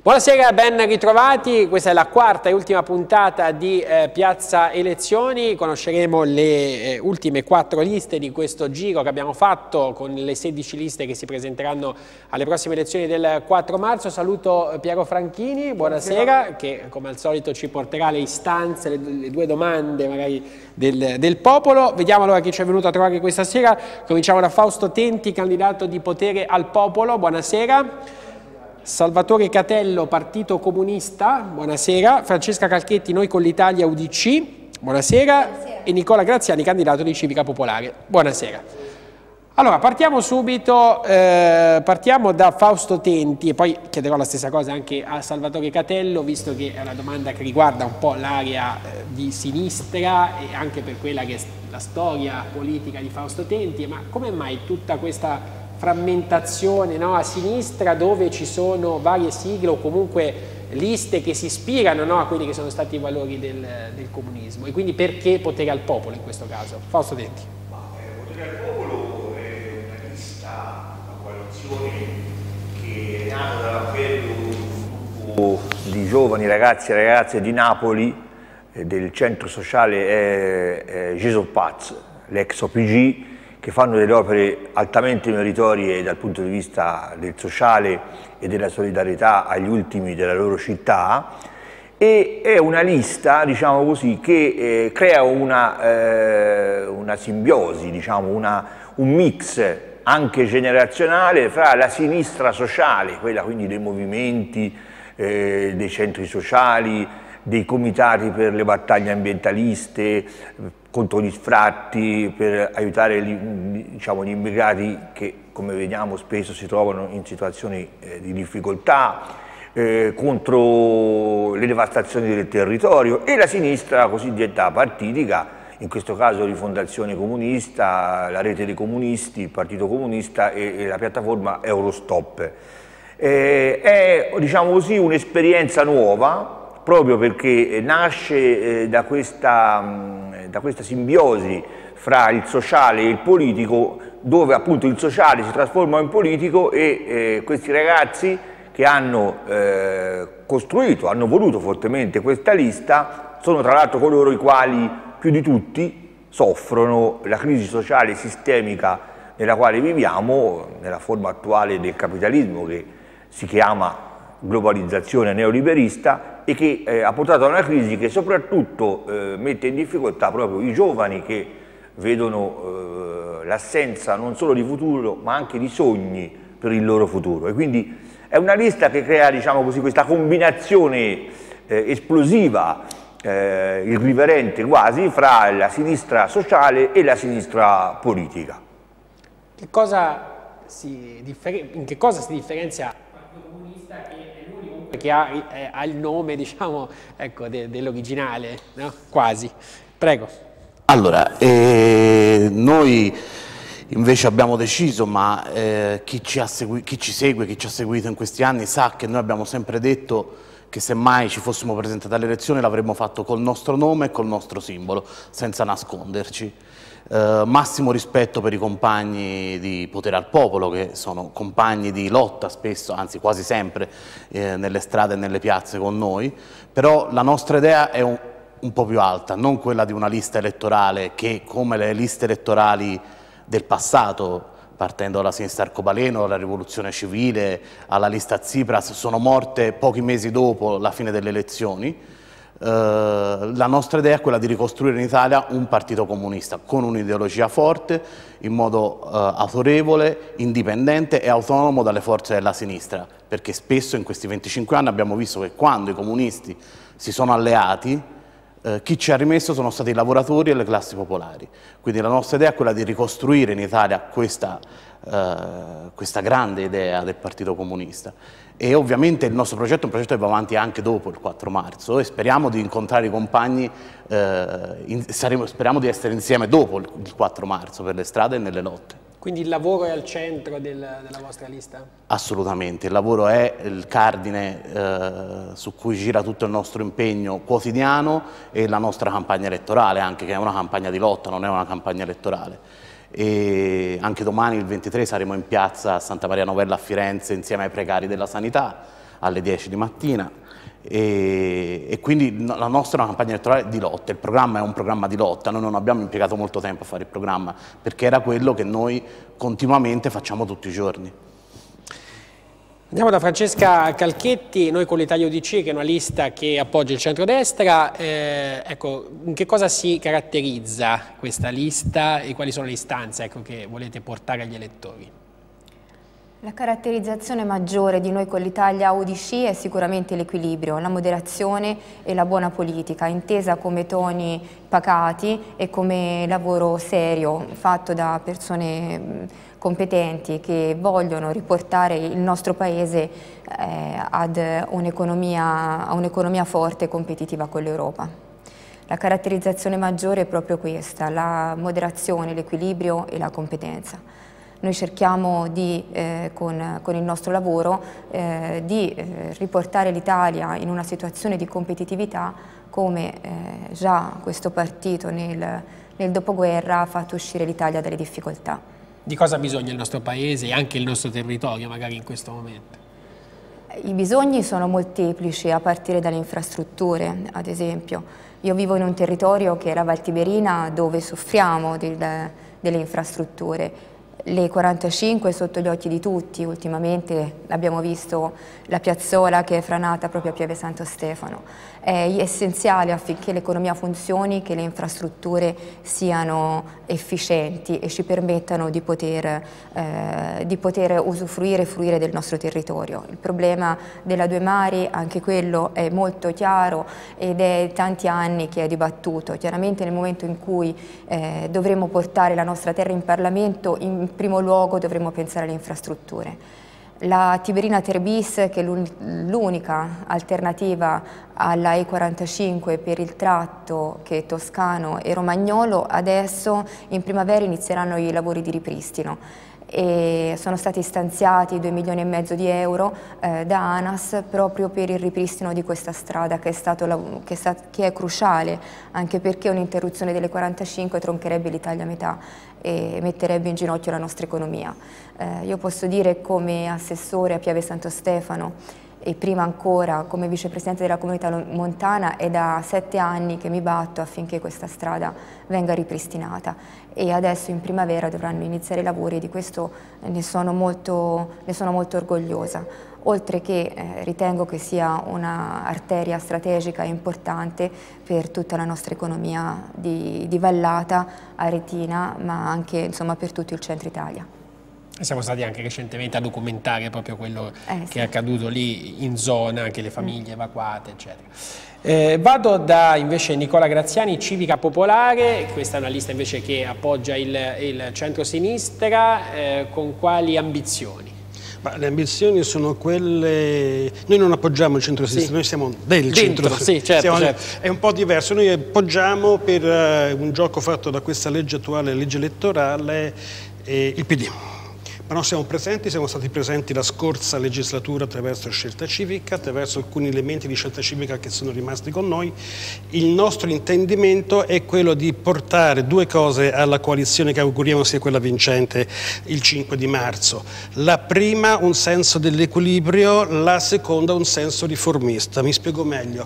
Buonasera, ben ritrovati. Questa è la quarta e ultima puntata di Piazza Elezioni. Conosceremo le ultime 4 liste di questo giro che abbiamo fatto con le 16 liste che si presenteranno alle prossime elezioni del 4 marzo. Saluto Piero Franchini, buonasera, che come al solito ci porterà le istanze, le 2 domande magari del popolo. Vediamo allora chi ci è venuto a trovare questa sera. Cominciamo da Fausto Tenti, candidato di Potere al Popolo. Buonasera. Salvatore Catello, Partito Comunista, buonasera. Francesca Calchetti, Noi con l'Italia, UDC, buonasera. E Nicola Graziani, candidato di Civica Popolare, buonasera. Allora, partiamo subito, partiamo da Fausto Tenti e poi chiederò la stessa cosa anche a Salvatore Catello, visto che è una domanda che riguarda un po' l'area di sinistra e anche per quella che è la storia politica di Fausto Tenti, ma come mai tutta questa frammentazione, no, a sinistra, dove ci sono varie sigle o comunque liste che si ispirano, no, a quelli che sono stati i valori del comunismo, e quindi perché Potere al Popolo in questo caso? Fausto Tenti. Potere al Popolo è una lista, una coalizione che è nata dall'appello di un gruppo di giovani ragazzi e ragazze di Napoli, del centro sociale Gesù Paz, l'ex OPG, che fanno delle opere altamente meritorie dal punto di vista del sociale e della solidarietà agli ultimi della loro città, e è una lista, diciamo così, che crea una simbiosi, diciamo, un mix anche generazionale fra la sinistra sociale, quella quindi dei movimenti, dei centri sociali, dei comitati per le battaglie ambientaliste, contro gli sfratti, per aiutare diciamo, gli immigrati che, come vediamo, spesso si trovano in situazioni di difficoltà, contro le devastazioni del territorio, e la sinistra cosiddetta partitica, in questo caso Rifondazione Comunista, la rete dei comunisti, il Partito Comunista e la piattaforma Eurostop. È, diciamo così, un'esperienza nuova, proprio perché nasce da questa simbiosi fra il sociale e il politico, dove appunto il sociale si trasforma in politico, e questi ragazzi che hanno costruito, hanno voluto fortemente questa lista, sono tra l'altro coloro i quali più di tutti soffrono la crisi sociale sistemica nella quale viviamo, nella forma attuale del capitalismo che si chiama globalizzazione neoliberista, e che ha portato a una crisi che soprattutto mette in difficoltà proprio i giovani, che vedono l'assenza non solo di futuro ma anche di sogni per il loro futuro. E quindi è una lista che crea, diciamo così, questa combinazione esplosiva, irriverente quasi, fra la sinistra sociale e la sinistra politica. In che cosa si differenzia il Partito Comunista, che è l'unico che ha il nome, diciamo, ecco, dell'originale, no? Quasi. Prego. Allora, noi invece abbiamo deciso, ma chi ci segue, chi ci ha seguito in questi anni sa che noi abbiamo sempre detto che se mai ci fossimo presentati alle elezioni l'avremmo fatto col nostro nome e col nostro simbolo, senza nasconderci. Massimo rispetto per i compagni di Potere al Popolo, che sono compagni di lotta spesso, anzi quasi sempre, nelle strade e nelle piazze con noi, però la nostra idea è un po' più alta, non quella di una lista elettorale che, come le liste elettorali del passato, partendo dalla sinistra arcobaleno, dalla rivoluzione civile, alla lista Tsipras, sono morte pochi mesi dopo la fine delle elezioni. La nostra idea è quella di ricostruire in Italia un partito comunista con un'ideologia forte, in modo autorevole, indipendente e autonomo dalle forze della sinistra, perché spesso in questi 25 anni abbiamo visto che quando i comunisti si sono alleati, chi ci ha rimesso sono stati i lavoratori e le classi popolari. Quindi la nostra idea è quella di ricostruire in Italia questa grande idea del Partito Comunista, e ovviamente il nostro progetto è un progetto che va avanti anche dopo il 4 marzo e speriamo di incontrare i compagni, speriamo di essere insieme dopo il 4 marzo per le strade e nelle lotte. Quindi il lavoro è al centro della vostra lista? Assolutamente, il lavoro è il cardine su cui gira tutto il nostro impegno quotidiano e la nostra campagna elettorale, anche, che è una campagna di lotta, non è una campagna elettorale. E anche domani, il 23, saremo in piazza a Santa Maria Novella a Firenze insieme ai precari della sanità, alle 10 di mattina. E quindi la nostra è una campagna elettorale di lotta, il programma è un programma di lotta, noi non abbiamo impiegato molto tempo a fare il programma perché era quello che noi continuamente facciamo tutti i giorni. Andiamo da Francesca Calchetti, noi con l'Italia UDC, che è una lista che appoggia il centrodestra, ecco, in che cosa si caratterizza questa lista e quali sono le istanze, ecco, che volete portare agli elettori? La caratterizzazione maggiore di noi con l'Italia UDC è sicuramente l'equilibrio, la moderazione e la buona politica, intesa come toni pacati e come lavoro serio fatto da persone competenti che vogliono riportare il nostro Paese ad un'economia forte e competitiva con l'Europa. La caratterizzazione maggiore è proprio questa, la moderazione, l'equilibrio e la competenza. Noi cerchiamo con il nostro lavoro di riportare l'Italia in una situazione di competitività come già questo partito nel dopoguerra ha fatto uscire l'Italia dalle difficoltà. Di cosa ha bisogno il nostro Paese e anche il nostro territorio magari in questo momento? I bisogni sono molteplici, a partire dalle infrastrutture, ad esempio. Io vivo in un territorio che è la Val Tiberina, dove soffriamo delle infrastrutture. Le 45 sotto gli occhi di tutti, ultimamente abbiamo visto la piazzola che è franata proprio a Pieve Santo Stefano. È essenziale affinché l'economia funzioni che le infrastrutture siano efficienti e ci permettano di poter usufruire e fruire del nostro territorio. Il problema della Due Mari, anche quello è molto chiaro ed è tanti anni che è dibattuto. Chiaramente nel momento in cui dovremo portare la nostra terra in Parlamento, in primo luogo dovremo pensare alle infrastrutture. La Tiberina Ter-bis, che è l'unica alternativa alla E45 per il tratto che è toscano e romagnolo, adesso in primavera inizieranno i lavori di ripristino e sono stati stanziati 2,5 milioni di euro da ANAS proprio per il ripristino di questa strada che è cruciale, anche perché un'interruzione delle 45 troncherebbe l'Italia a metà e metterebbe in ginocchio la nostra economia. Io posso dire come assessore a Pieve Santo Stefano e prima ancora come vicepresidente della comunità montana è da 7 anni che mi batto affinché questa strada venga ripristinata e adesso in primavera dovranno iniziare i lavori e di questo ne sono molto orgogliosa. Oltre che ritengo che sia un'arteria strategica e importante per tutta la nostra economia di vallata aretina, ma anche insomma, per tutto il centro Italia. Siamo stati anche recentemente a documentare proprio quello che è accaduto lì in zona, anche le famiglie evacuate, eccetera. Vado da invece Nicola Graziani, Civica Popolare, questa è una lista invece che appoggia il centro-sinistra, con quali ambizioni? Ma le ambizioni sono quelle, noi non appoggiamo il centro-sinistra, noi siamo del centro-sinistra, sì, certo. È un po' diverso, noi appoggiamo per un gioco fatto da questa legge attuale, legge elettorale, il PD. Ma non siamo presenti, siamo stati presenti la scorsa legislatura attraverso Scelta Civica, attraverso alcuni elementi di Scelta Civica che sono rimasti con noi. Il nostro intendimento è quello di portare due cose alla coalizione che auguriamo sia quella vincente il 5 di marzo. La prima un senso dell'equilibrio, la seconda un senso riformista. Mi spiego meglio.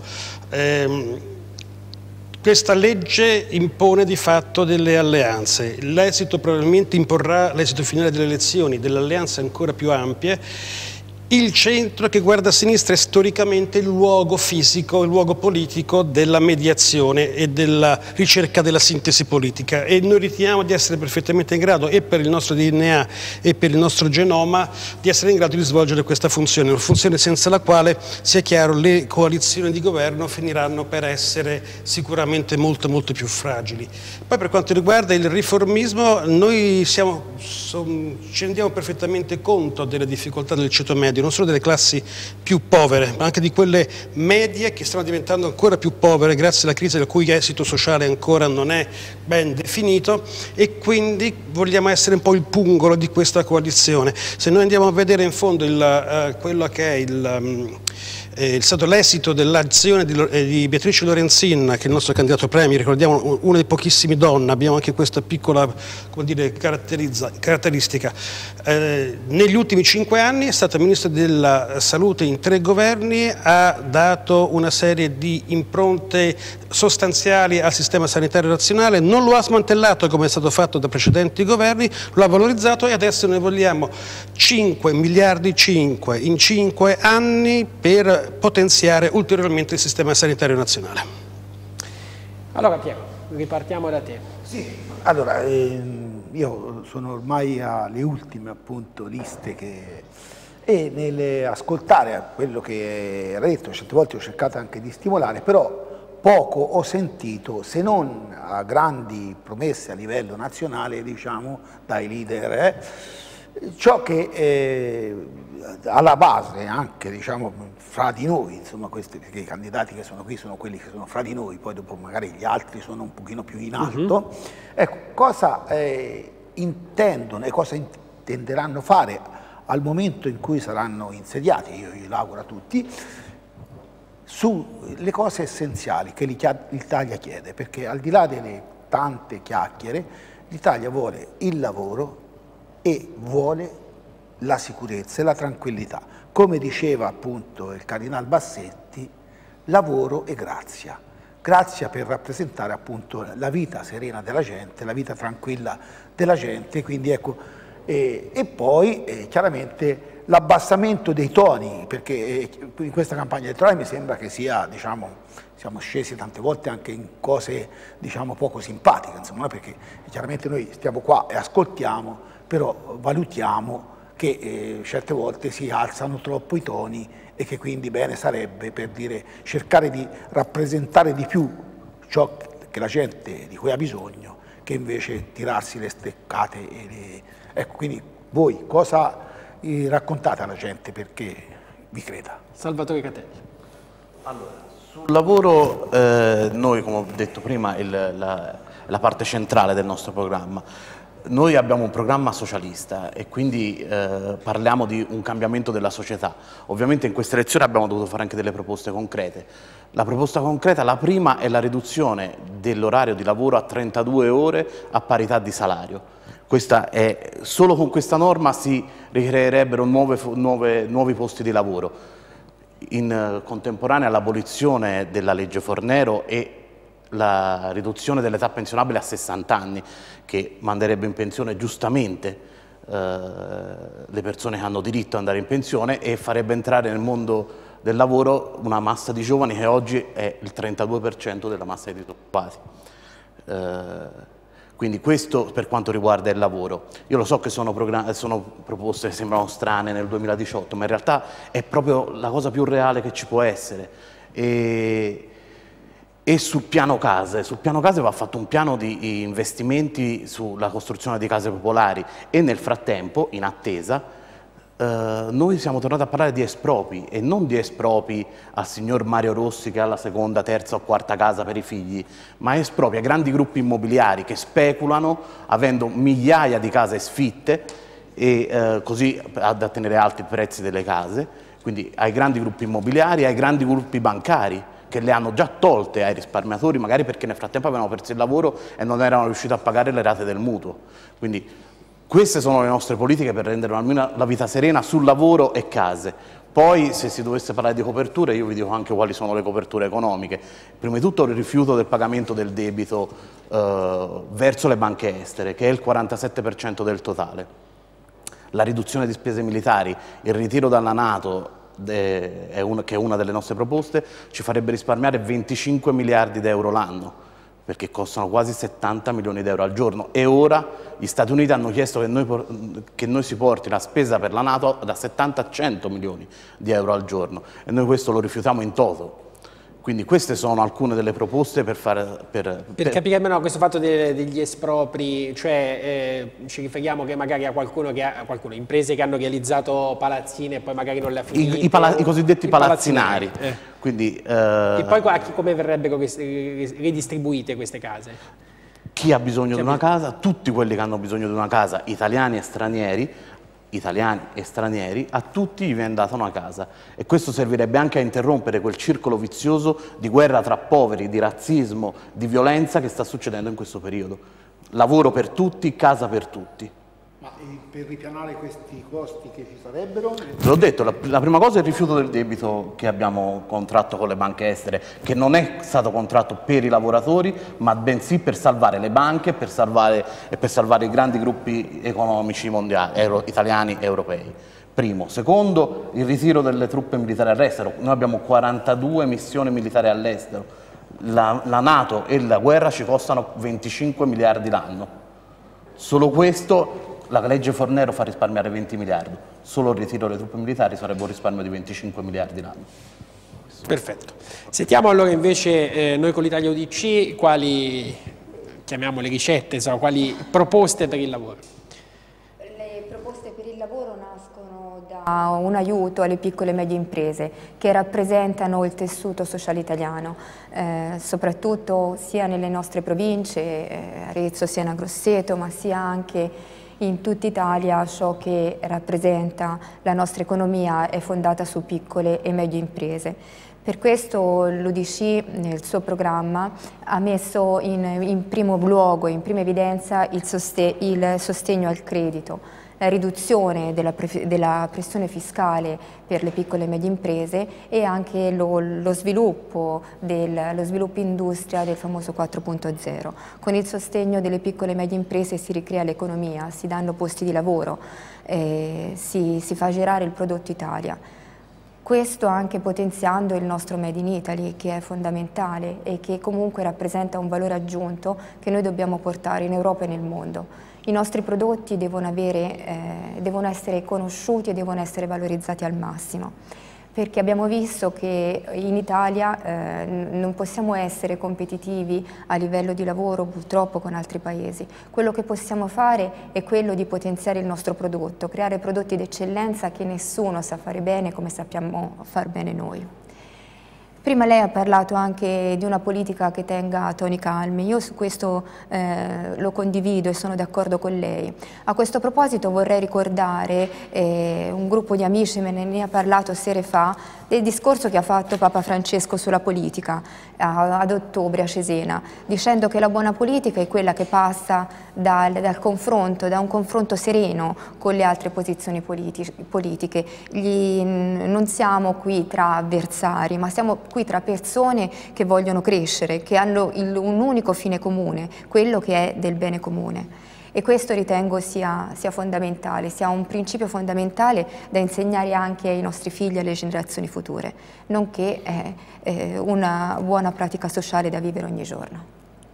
Questa legge impone di fatto delle alleanze, l'esito probabilmente imporrà l'esito finale delle elezioni, delle alleanze ancora più ampie. Il centro che guarda a sinistra è storicamente il luogo fisico, il luogo politico della mediazione e della ricerca della sintesi politica e noi riteniamo di essere perfettamente in grado e per il nostro DNA e per il nostro genoma di essere in grado di svolgere questa funzione, una funzione senza la quale, sia chiaro, le coalizioni di governo finiranno per essere sicuramente molto più fragili. Poi per quanto riguarda il riformismo noi ci rendiamo perfettamente conto delle difficoltà del ceto medio, non solo delle classi più povere, ma anche di quelle medie che stanno diventando ancora più povere grazie alla crisi del cui esito sociale ancora non è ben definito e quindi vogliamo essere un po' il pungolo di questa coalizione. Se noi andiamo a vedere in fondo quello che è è stato l'esito dell'azione di Beatrice Lorenzin, che è il nostro candidato premier, ricordiamo una dei pochissimi donne, abbiamo anche questa piccola, come dire, caratteristica. Negli ultimi 5 anni è stata Ministro della Salute in 3 governi, ha dato una serie di impronte sostanziali al sistema sanitario nazionale, non lo ha smantellato come è stato fatto da precedenti governi, lo ha valorizzato e adesso noi vogliamo 5 miliardi in 5 anni per potenziare ulteriormente il sistema sanitario nazionale. Allora Piero, ripartiamo da te. Sì, allora io sono ormai alle ultime appunto liste e nell'ascoltare quello che era detto, certe volte ho cercato anche di stimolare, però poco ho sentito, se non a grandi promesse a livello nazionale, diciamo, dai leader, ciò che alla base anche, diciamo, fra di noi, insomma, perché i candidati che sono qui sono quelli che sono fra di noi, poi dopo magari gli altri sono un pochino più in alto, ecco, cosa intendono e cosa intenderanno fare al momento in cui saranno insediati, io glielo auguro a tutti, sulle cose essenziali che l'Italia chiede, perché al di là delle tante chiacchiere, l'Italia vuole il lavoro e vuole la sicurezza e la tranquillità. Come diceva appunto il Cardinal Bassetti, lavoro e grazia. Grazia per rappresentare appunto la vita serena della gente, la vita tranquilla della gente, quindi ecco, e poi chiaramente l'abbassamento dei toni, perché in questa campagna elettorale mi sembra che sia, diciamo, siamo scesi tante volte anche in cose, diciamo, poco simpatiche, insomma, perché chiaramente noi stiamo qua e ascoltiamo, però valutiamo che certe volte si alzano troppo i toni e che quindi bene sarebbe, per dire, cercare di rappresentare di più ciò che la gente di cui ha bisogno, che invece tirarsi le steccate. Ecco, quindi voi cosa raccontate alla gente perché vi creda? Salvatore Catelli. Allora, sul lavoro noi, come ho detto prima, la parte centrale del nostro programma. Noi abbiamo un programma socialista e quindi parliamo di un cambiamento della società. Ovviamente in queste elezioni abbiamo dovuto fare anche delle proposte concrete. La proposta concreta, la prima, è la riduzione dell'orario di lavoro a 32 ore a parità di salario. Solo con questa norma si ricreerebbero nuovi posti di lavoro. In contemporanea all'abolizione della legge Fornero e la riduzione dell'età pensionabile a 60 anni, che manderebbe in pensione giustamente le persone che hanno diritto ad andare in pensione e farebbe entrare nel mondo del lavoro una massa di giovani che oggi è il 32% della massa di disoccupati. Quindi questo per quanto riguarda il lavoro. Io lo so che sono proposte che sembrano strane nel 2018, ma in realtà è proprio la cosa più reale che ci può essere. E sul piano case va fatto un piano di investimenti sulla costruzione di case popolari e nel frattempo, in attesa, noi siamo tornati a parlare di espropri e non di espropri al signor Mario Rossi che ha la seconda, terza o quarta casa per i figli, ma espropri a grandi gruppi immobiliari che speculano avendo migliaia di case sfitte e così da tenere alti i prezzi delle case, quindi ai grandi gruppi immobiliari, ai grandi gruppi bancari che le hanno già tolte ai risparmiatori, magari perché nel frattempo avevano perso il lavoro e non erano riusciti a pagare le rate del mutuo. Quindi queste sono le nostre politiche per rendere almeno la vita serena sul lavoro e case. Poi se si dovesse parlare di coperture, io vi dico anche quali sono le coperture economiche. Prima di tutto il rifiuto del pagamento del debito verso le banche estere, che è il 47% del totale. La riduzione di spese militari, il ritiro dalla NATO, che è una delle nostre proposte, ci farebbe risparmiare 25 miliardi di euro l'anno, perché costano quasi 70 milioni di euro al giorno e ora gli Stati Uniti hanno chiesto che noi si porti la spesa per la NATO da 70 a 100 milioni di euro al giorno e noi questo lo rifiutiamo in toto. Quindi queste sono alcune delle proposte per capire almeno questo fatto degli espropri, cioè ci riferiamo che magari a qualcuno imprese che hanno realizzato palazzine e poi magari non le ha finite. I cosiddetti palazzinari. Quindi, e poi come verrebbero ridistribuite queste case? Chi ha bisogno di una casa, tutti quelli che hanno bisogno di una casa, italiani e stranieri, italiani e stranieri, a tutti gli viene data una casa, e questo servirebbe anche a interrompere quel circolo vizioso di guerra tra poveri, di razzismo, di violenza che sta succedendo in questo periodo. Lavoro per tutti, casa per tutti. Ma per ripianare questi costi che ci sarebbero? L'ho detto, la prima cosa è il rifiuto del debito che abbiamo contratto con le banche estere, che non è stato contratto per i lavoratori, ma bensì per salvare le banche e per salvare i grandi gruppi economici mondiali, italiani e europei. Primo. Secondo, il ritiro delle truppe militari all'estero. Noi abbiamo 42 missioni militari all'estero. La NATO e la guerra ci costano 25 miliardi l'anno. Solo questo... La legge Fornero fa risparmiare 20 miliardi, solo il ritiro delle truppe militari sarebbe un risparmio di 25 miliardi l'anno. Perfetto. Sentiamo allora invece noi con l'Italia UDC quali, chiamiamole ricette, insomma, quali proposte per il lavoro. Le proposte per il lavoro nascono da un aiuto alle piccole e medie imprese che rappresentano il tessuto sociale italiano, soprattutto sia nelle nostre province, Arezzo, Siena, Grosseto, ma sia anche in tutta Italia. Ciò che rappresenta la nostra economia è fondata su piccole e medie imprese. Per questo l'UDC nel suo programma ha messo in primo luogo, in prima evidenza, il sostegno al credito, la riduzione della pressione fiscale per le piccole e medie imprese e anche lo sviluppo industria del famoso 4.0. Con il sostegno delle piccole e medie imprese si ricrea l'economia, si danno posti di lavoro, si fa girare il prodotto Italia. Questo anche potenziando il nostro Made in Italy, che è fondamentale e che comunque rappresenta un valore aggiunto che noi dobbiamo portare in Europa e nel mondo. I nostri prodotti devono essere conosciuti e devono essere valorizzati al massimo, perché abbiamo visto che in Italia non possiamo essere competitivi a livello di lavoro purtroppo con altri paesi. Quello che possiamo fare è quello di potenziare il nostro prodotto, creare prodotti d'eccellenza che nessuno sa fare bene come sappiamo far bene noi. Prima lei ha parlato anche di una politica che tenga toni calmi, io su questo lo condivido e sono d'accordo con lei. A questo proposito vorrei ricordare un gruppo di amici, me ne ha parlato sere fa, del discorso che ha fatto Papa Francesco sulla politica ad ottobre a Cesena, dicendo che la buona politica è quella che passa dal confronto, da un confronto sereno con le altre posizioni politiche. Non siamo qui tra avversari, ma siamo qui tra persone che vogliono crescere, che hanno un unico fine comune, quello che è del bene comune. E questo ritengo sia fondamentale, sia un principio fondamentale da insegnare anche ai nostri figli e alle generazioni future, nonché una buona pratica sociale da vivere ogni giorno.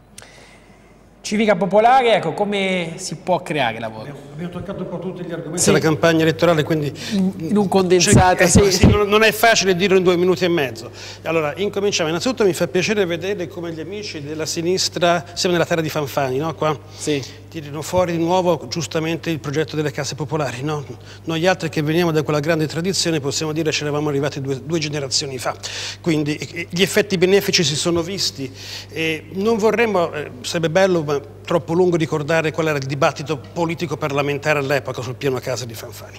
Civica popolare, ecco, come si può creare lavoro? Abbiamo toccato un po' tutti gli argomenti della campagna elettorale, quindi in un condensato. Sì, non è facile dirlo in 2 minuti e mezzo. Allora, incominciamo. Innanzitutto mi fa piacere vedere come gli amici della sinistra, siamo nella terra di Fanfani, no? Qua? Sì. Tirano fuori di nuovo giustamente il progetto delle case popolari, no? Noi altri che veniamo da quella grande tradizione possiamo dire ce l'eravamo arrivati due generazioni fa, quindi gli effetti benefici si sono visti e non vorremmo, sarebbe bello ma troppo lungo ricordare qual era il dibattito politico parlamentare all'epoca sul piano casa di Fanfani.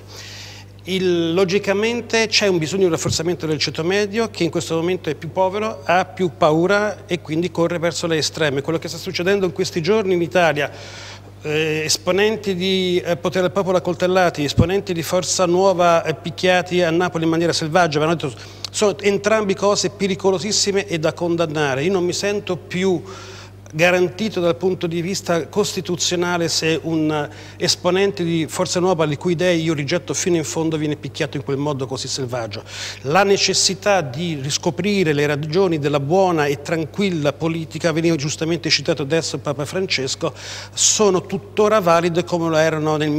Logicamente c'è un bisogno di rafforzamento del ceto medio che in questo momento è più povero, ha più paura e quindi corre verso le estreme. Quello che sta succedendo in questi giorni in Italia, esponenti di Potere del Popolo accoltellati, esponenti di Forza Nuova picchiati a Napoli in maniera selvaggia, hanno detto, sono entrambi cose pericolosissime e da condannare. Io non mi sento più garantito dal punto di vista costituzionale se un esponente di Forza Nuova, le cui idee io rigetto fino in fondo, viene picchiato in quel modo così selvaggio. La necessità di riscoprire le ragioni della buona e tranquilla politica, veniva giustamente citato adesso Papa Francesco, sono tuttora valide come lo erano nel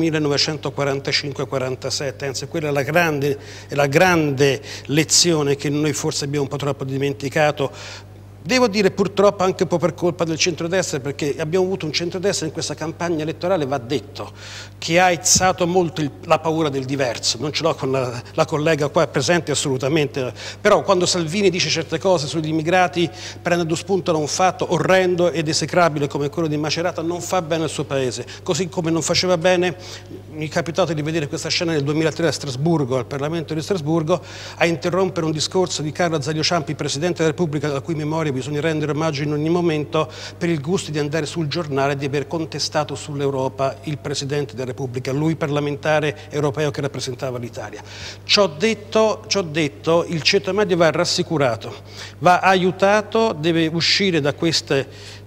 1945-47, anzi quella è la grande lezione che noi forse abbiamo un po' troppo dimenticato. Devo dire purtroppo anche un po' per colpa del centrodestra, perché abbiamo avuto un centrodestra in questa campagna elettorale, va detto, che ha izzato molto la paura del diverso. Non ce l'ho con la collega qua presente assolutamente, però quando Salvini dice certe cose sugli immigrati prendendo spunto da un fatto orrendo ed esecrabile come quello di Macerata, non fa bene al suo paese, così come non faceva bene, mi è capitato di vedere questa scena nel 2003 a Strasburgo, al Parlamento di Strasburgo, a interrompere un discorso di Carlo Azeglio Ciampi, Presidente della Repubblica, la cui memoria bisogna rendere omaggio in ogni momento, per il gusto di andare sul giornale di aver contestato sull'Europa il Presidente della Repubblica, lui parlamentare europeo che rappresentava l'Italia. Ciò detto, il ceto medio va rassicurato, va aiutato, deve uscire da queste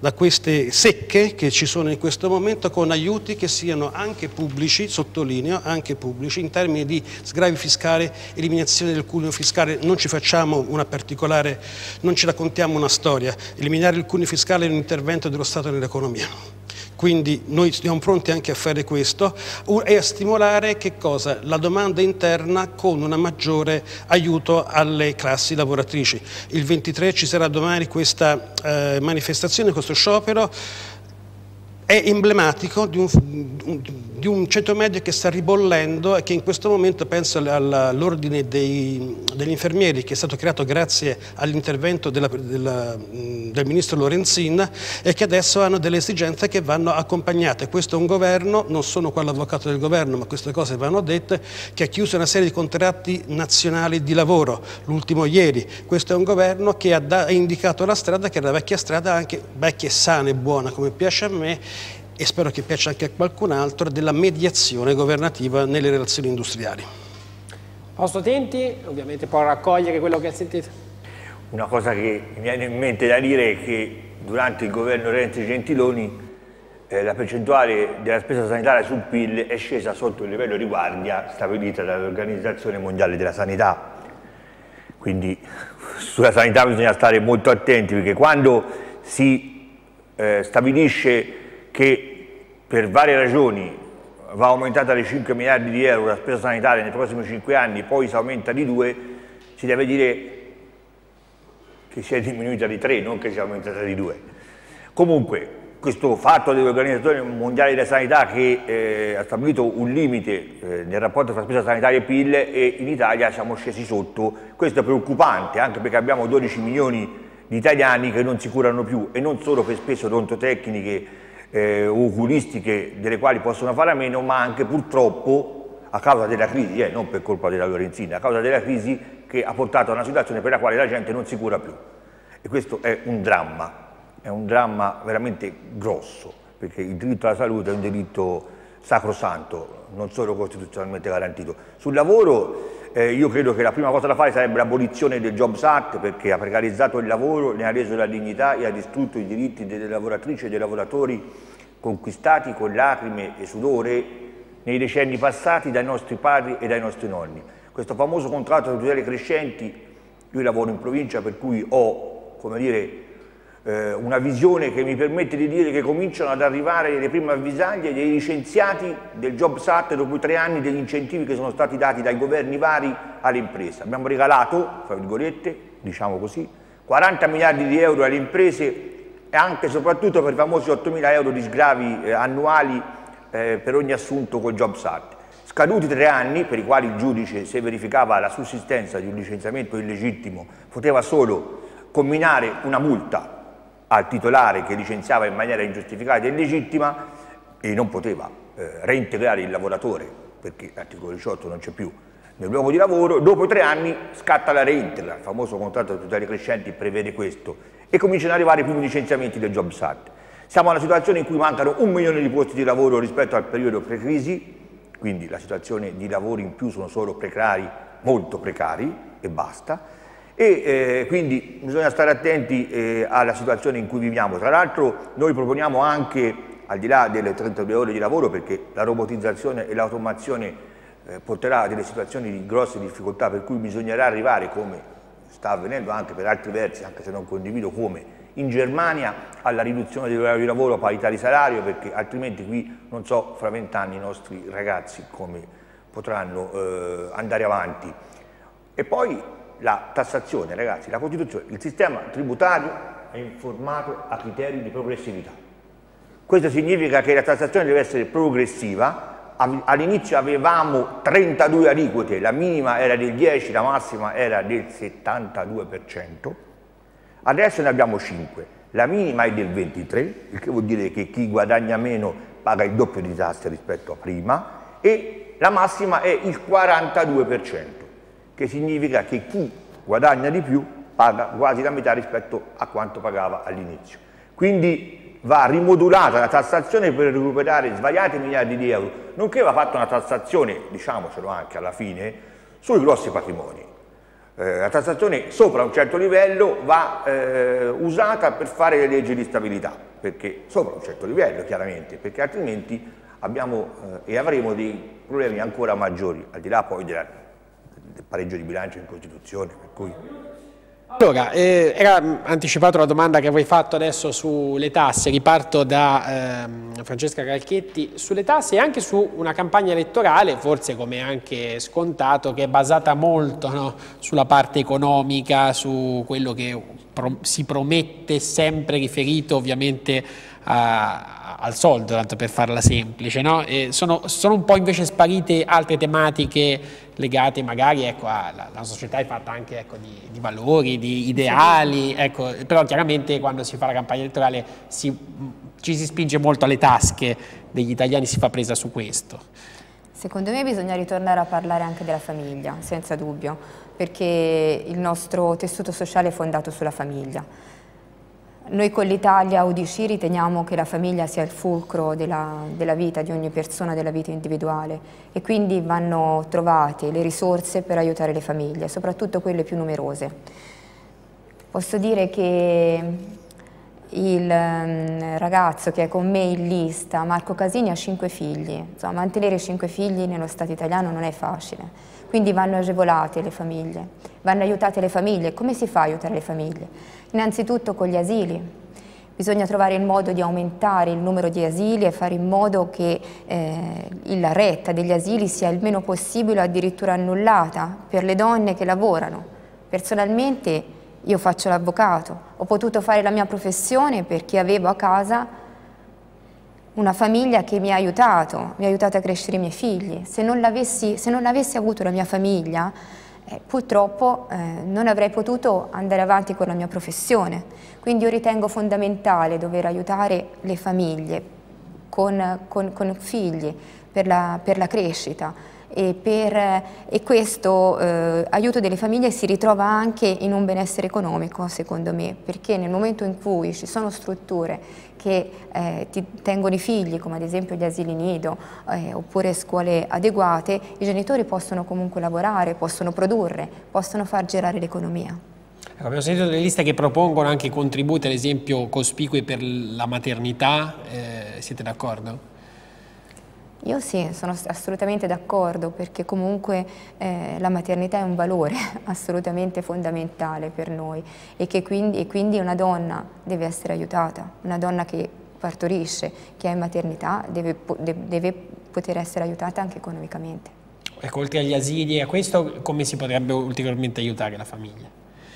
secche che ci sono in questo momento con aiuti che siano anche pubblici, sottolineo, anche pubblici, in termini di sgravi fiscali, eliminazione del cuneo fiscale. Non ci facciamo una particolare, non ci raccontiamo una storia. Eliminare il cuneo fiscale è un intervento dello Stato nell'economia. Quindi noi siamo pronti anche a fare questo e a stimolare che cosa? La domanda interna con un maggiore aiuto alle classi lavoratrici. Il 23 ci sarà domani questa manifestazione, questo sciopero. È emblematico di un ceto medio che sta ribollendo e che in questo momento, penso all'ordine degli infermieri, che è stato creato grazie all'intervento del ministro Lorenzin, e che adesso hanno delle esigenze che vanno accompagnate. Questo è un governo, non sono qua l'avvocato del governo, ma queste cose vanno dette, che ha chiuso una serie di contratti nazionali di lavoro, l'ultimo ieri. Questo è un governo che ha indicato la strada, che è la vecchia strada, anche vecchia e sana e buona, come piace a me, e spero che piaccia anche a qualcun altro, della mediazione governativa nelle relazioni industriali. Fausto Tenti, ovviamente può raccogliere quello che ha sentito. Una cosa che mi viene in mente da dire è che durante il governo Renzi-Gentiloni la percentuale della spesa sanitaria sul PIL è scesa sotto il livello di guardia stabilito dall'Organizzazione Mondiale della Sanità. Quindi sulla sanità bisogna stare molto attenti, perché quando si stabilisce che per varie ragioni va aumentata di 5 miliardi di euro la spesa sanitaria nei prossimi 5 anni, poi si aumenta di 2, si deve dire che si è diminuita di 3, non che si è aumentata di 2. Comunque, questo fatto dell'Organizzazione Mondiale della Sanità che ha stabilito un limite nel rapporto tra spesa sanitaria e PIL, e in Italia siamo scesi sotto. Questo è preoccupante, anche perché abbiamo 12 milioni di italiani che non si curano più, e non solo per spese odontotecniche oculistiche, delle quali possono fare a meno, ma anche purtroppo a causa della crisi, non per colpa della Lorenzina, a causa della crisi che ha portato a una situazione per la quale la gente non si cura più. E questo è un dramma veramente grosso, perché il diritto alla salute è un diritto sacrosanto, non solo costituzionalmente garantito. Sul lavoro io credo che la prima cosa da fare sarebbe l'abolizione del Jobs Act, perché ha precarizzato il lavoro, ne ha reso la dignità e ha distrutto i diritti delle lavoratrici e dei lavoratori conquistati con lacrime e sudore nei decenni passati dai nostri padri e dai nostri nonni. Questo famoso contratto di tutele crescenti, io lavoro in provincia, per cui ho, come dire, una visione che mi permette di dire che cominciano ad arrivare le prime avvisaglie dei licenziati del Jobs Act dopo 3 anni degli incentivi che sono stati dati dai governi vari alle imprese. Abbiamo regalato, fra virgolette, diciamo così, 40 miliardi di euro alle imprese, e anche e soprattutto per i famosi 8.000 euro di sgravi annuali per ogni assunto col Jobs Act. Scaduti 3 anni, per i quali il giudice, se verificava la sussistenza di un licenziamento illegittimo, poteva solo comminare una multa al titolare che licenziava in maniera ingiustificata e illegittima, e non poteva reintegrare il lavoratore, perché l'articolo 18 non c'è più nel luogo di lavoro. Dopo 3 anni scatta la reintegra, il famoso contratto di tutele crescenti prevede questo, e cominciano ad arrivare i primi licenziamenti del Jobs Act. Siamo in una situazione in cui mancano 1 milione di posti di lavoro rispetto al periodo pre-crisi, quindi la situazione di lavori in più sono solo precari, molto precari, e basta. E quindi bisogna stare attenti alla situazione in cui viviamo. Tra l'altro noi proponiamo anche, al di là delle 32 ore di lavoro, perché la robotizzazione e l'automazione porterà a delle situazioni di grosse difficoltà, per cui bisognerà arrivare, come sta avvenendo anche per altri versi, anche se non condivido come in Germania, alla riduzione dell'orario di lavoro a parità di salario, perché altrimenti qui non so fra 20 anni i nostri ragazzi come potranno andare avanti. E poi la tassazione, ragazzi, la Costituzione, il sistema tributario è informato a criteri di progressività. Questo significa che la tassazione deve essere progressiva. All'inizio avevamo 32 aliquote, la minima era del 10, la massima era del 72%, adesso ne abbiamo 5, la minima è del 23%, il che vuol dire che chi guadagna meno paga il doppio di tasse rispetto a prima, e la massima è il 42%, che significa che chi guadagna di più paga quasi la metà rispetto a quanto pagava all'inizio. Quindi va rimodulata la tassazione per recuperare svariati miliardi di euro, nonché va fatta una tassazione, diciamocelo anche alla fine, sui grossi patrimoni. La tassazione sopra un certo livello va usata per fare le leggi di stabilità, perché sopra un certo livello chiaramente, perché altrimenti abbiamo e avremo dei problemi ancora maggiori, al di là poi del pareggio di bilancio in Costituzione, per cui... Allora, era anticipato la domanda che avevi fatto adesso sulle tasse, riparto da Francesca Calchetti, sulle tasse e anche su una campagna elettorale, forse come anche scontato, che è basata molto, no, sulla parte economica, su quello che si promette, sempre riferito ovviamente al soldo, tanto per farla semplice, no? Sono un po' invece sparite altre tematiche legate magari, ecco, la società è fatta anche, ecco, di valori, di ideali, ecco, però chiaramente quando si fa la campagna elettorale ci si spinge molto alle tasche degli italiani, si fa presa su questo. Secondo me bisogna ritornare a parlare anche della famiglia, senza dubbio, perché il nostro tessuto sociale è fondato sulla famiglia. Noi con l'Italia UDC riteniamo che la famiglia sia il fulcro della vita di ogni persona, della vita individuale, e quindi vanno trovate le risorse per aiutare le famiglie, soprattutto quelle più numerose. Posso dire che il ragazzo che è con me in lista, Marco Casini, ha 5 figli. Insomma, mantenere 5 figli nello Stato italiano non è facile, quindi vanno agevolate le famiglie, vanno aiutate le famiglie. Come si fa a aiutare le famiglie? Innanzitutto con gli asili. Bisogna trovare il modo di aumentare il numero di asili e fare in modo che la retta degli asili sia il meno possibile, addirittura annullata, per le donne che lavorano. Personalmente io faccio l'avvocato, ho potuto fare la mia professione perché avevo a casa una famiglia che mi ha aiutato a crescere i miei figli. Se non avessi avuto la mia famiglia, purtroppo non avrei potuto andare avanti con la mia professione. Quindi io ritengo fondamentale dover aiutare le famiglie con figli per la crescita, e questo aiuto delle famiglie si ritrova anche in un benessere economico, secondo me, perché nel momento in cui ci sono strutture che ti tengono i figli, come ad esempio gli asili nido oppure scuole adeguate, i genitori possono comunque lavorare, possono produrre, possono far girare l'economia. Abbiamo sentito delle liste che propongono anche contributi, ad esempio cospicui per la maternità, siete d'accordo? Io sì, sono assolutamente d'accordo, perché comunque la maternità è un valore assolutamente fondamentale per noi, e quindi una donna deve essere aiutata, una donna che partorisce, che è in maternità, deve poter essere aiutata anche economicamente. Ecco, oltre agli asili e a questo, come si potrebbe ulteriormente aiutare la famiglia?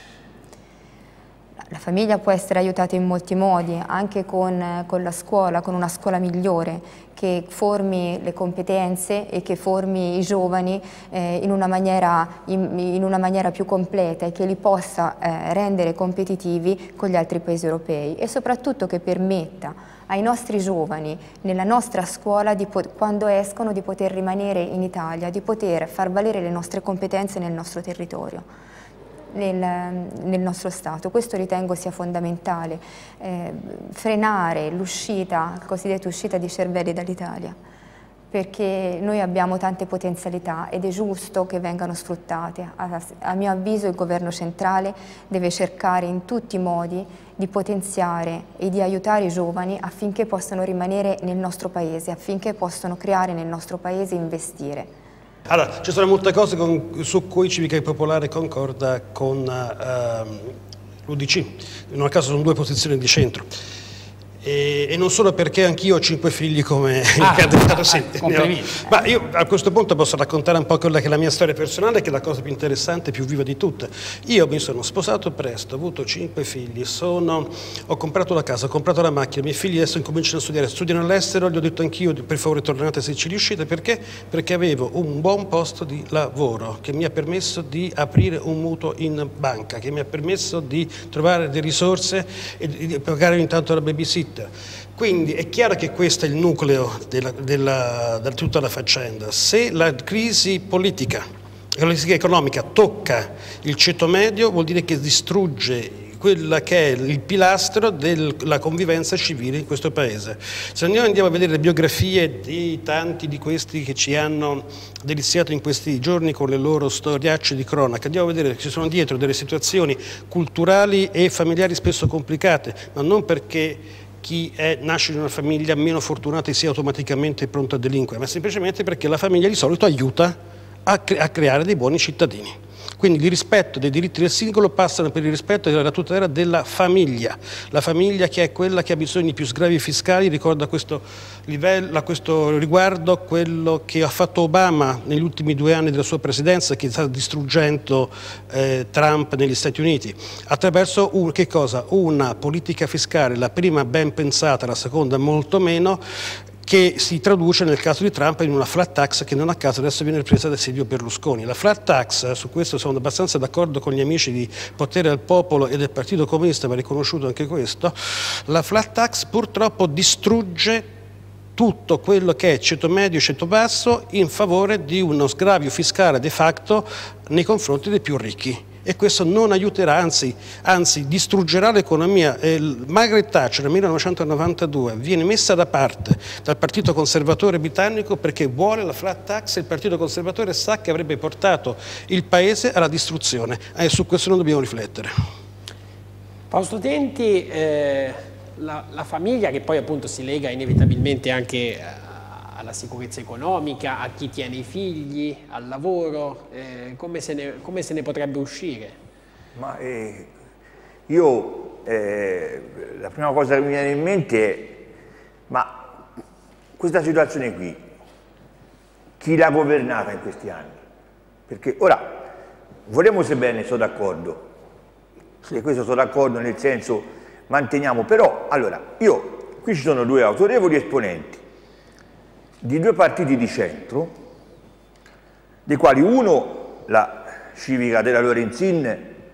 La famiglia può essere aiutata in molti modi, anche con la scuola, con una scuola migliore, che formi le competenze e che formi i giovani in una maniera più completa, e che li possa rendere competitivi con gli altri paesi europei, e soprattutto che permetta ai nostri giovani nella nostra scuola, quando escono, di poter rimanere in Italia, di poter far valere le nostre competenze nel nostro territorio. Nel nostro Stato. Questo ritengo sia fondamentale, frenare l'uscita, la cosiddetta uscita di cervelli dall'Italia, perché noi abbiamo tante potenzialità ed è giusto che vengano sfruttate. A mio avviso il governo centrale deve cercare in tutti i modi di potenziare e di aiutare i giovani affinché possano rimanere nel nostro Paese, affinché possano creare nel nostro Paese e investire. Allora, ci sono molte cose su cui Civica Popolare concorda con l'UDC, in un caso sono due posizioni di centro. E non solo perché anch'io ho 5 figli come il candidato ma io a questo punto posso raccontare un po' quella che è la mia storia personale, che è la cosa più interessante e più viva di tutte. Io mi sono sposato presto, ho avuto 5 figli, ho comprato la casa, ho comprato la macchina, i miei figli adesso incominciano a studiano all'estero, gli ho detto anch'io per favore tornate se ci riuscite, perché? Perché avevo un buon posto di lavoro che mi ha permesso di aprire un mutuo in banca, che mi ha permesso di trovare delle risorse e di pagare ogni tanto la babysitter. Quindi è chiaro che questo è il nucleo di tutta la faccenda. Se la crisi politica, la crisi economica tocca il ceto medio, vuol dire che distrugge quella che è il pilastro della convivenza civile in questo paese. Se andiamo a vedere le biografie di tanti di questi che ci hanno deliziato in questi giorni con le loro storiacce di cronaca, andiamo a vedere che ci sono dietro delle situazioni culturali e familiari spesso complicate, ma non perché chi nasce in una famiglia meno fortunata sia automaticamente pronto a delinquere, ma semplicemente perché la famiglia di solito aiuta a creare dei buoni cittadini. Quindi il rispetto dei diritti del singolo passano per il rispetto della tutela della famiglia. La famiglia, che è quella che ha bisogno di più sgravi fiscali, ricordo a questo riguardo quello che ha fatto Obama negli ultimi 2 anni della sua presidenza, che sta distruggendo Trump negli Stati Uniti, attraverso che cosa? Una politica fiscale, la prima ben pensata, la seconda molto meno, che si traduce nel caso di Trump in una flat tax che non a caso adesso viene ripresa da Silvio Berlusconi. La flat tax, su questo sono abbastanza d'accordo con gli amici di Potere al Popolo e del Partito Comunista, va riconosciuto anche questo, la flat tax purtroppo distrugge tutto quello che è ceto medio e ceto basso in favore di uno sgravio fiscale de facto nei confronti dei più ricchi. E questo non aiuterà, anzi distruggerà l'economia. Margaret Thatcher nel 1992 viene messa da parte dal Partito Conservatore britannico perché vuole la flat tax e il Partito Conservatore sa che avrebbe portato il paese alla distruzione. Su questo non dobbiamo riflettere. Fausto Tenti, la famiglia che poi appunto si lega inevitabilmente anche alla sicurezza economica, a chi tiene i figli, al lavoro, come se ne potrebbe uscire? Ma la prima cosa che mi viene in mente è, ma questa situazione qui, chi l'ha governata in questi anni? Perché ora, vogliamo se bene, sono d'accordo, e questo sono d'accordo nel senso, manteniamo, però, allora, qui ci sono 2 autorevoli esponenti di 2 partiti di centro, dei quali uno, la civica della Lorenzin,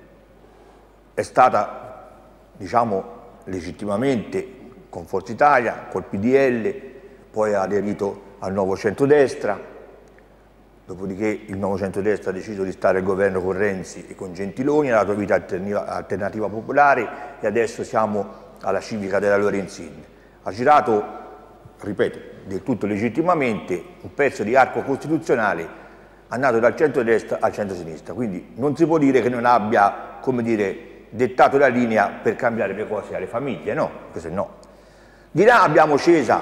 è stata, diciamo, legittimamente con Forza Italia, col PDL, poi ha aderito al nuovo centrodestra, dopodiché il nuovo centrodestra ha deciso di stare al governo con Renzi e con Gentiloni, ha dato vita Alternativa Popolare e adesso siamo alla civica della Lorenzin. Ha girato, ripeto, del tutto legittimamente un pezzo di arco costituzionale andato dal centro-destra al centro-sinistra, quindi non si può dire che non abbia, come dire, dettato la linea per cambiare le cose alle famiglie, no, questo no. Di là abbiamo Cesa,